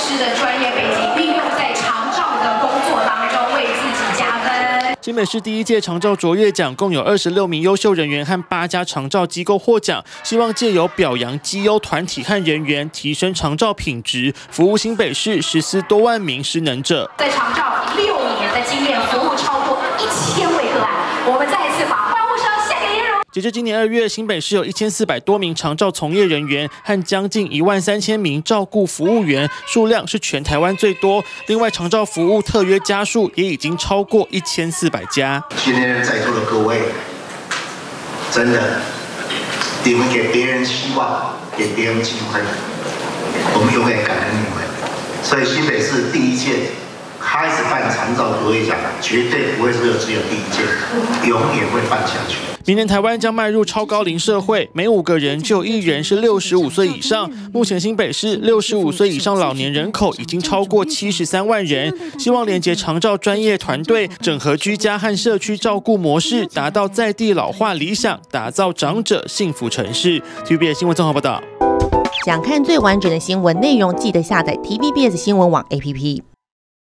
师的专业背景运用在长照的工作当中，为自己加分。 新北市第1届长照卓越奖共有26名优秀人员和8家长照机构获奖，希望借由表扬绩优团体和人员，提升长照品质，服务新北市14多万名失能者。 在长照6年的经验，服务超过1000位个案。我们再一次把欢呼声献给颜荣。 截至今年2月，新北市有1400多名长照从业人员和将近13000名照顾服务员，数量是全台湾最多。另外，长照服务特约家数也已经超过1400家。 今天在座的各位，真的，你们给别人希望，给别人机会，我们永远感恩你们。所以新北市第1届开始办长照卓越奖，绝对不会只有第1届，永远会办下去。 明年台湾将迈入超高龄社会，每5个人就有1人是65岁以上。目前新北市65岁以上老年人口已经超过73万人。希望连结长照专业团队，整合居家和社区照顾模式，达到在地老化理想，打造长者幸福城市。TVBS 新闻综合报道。 想看最完整的新闻内容，记得下载 TVBS 新闻网 APP。